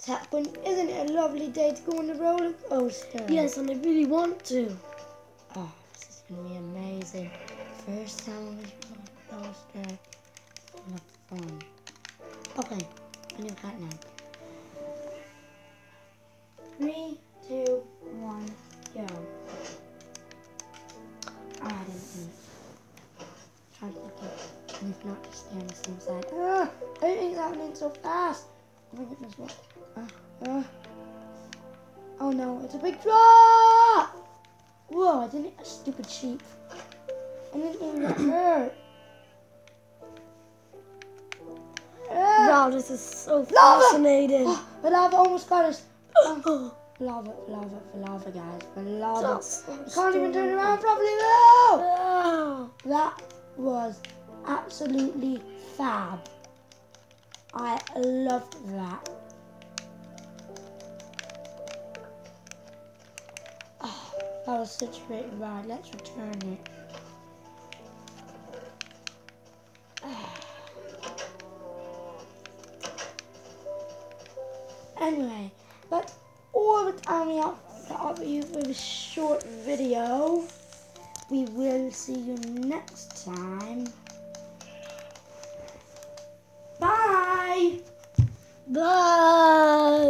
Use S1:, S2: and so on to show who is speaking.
S1: But isn't it a lovely day to go on the roller coaster?
S2: Yes, and I really want to.
S1: Oh, this is going to be amazing. First time on this roller coaster. Full of fun. Okay, I'm going to count now. 3, 2, 1, go. I didn't think. Trying to think it. And if not, just stay on the same side. Everything's happening so fast. Oh my goodness, what? Oh no, it's a big drop! Whoa, I didn't hit a stupid sheep. I didn't even get hurt.
S2: Wow, this is so fascinating.
S1: Oh, the lava almost got us. Lava, guys. For lava. I can't even turn around properly now.
S2: Oh.
S1: That was absolutely fab. I loved that. Oh, that was such a great ride. Let's return it. Anyway, that's all the time we have to offer you for this short video. We will see you next time. Bye!
S2: Bye!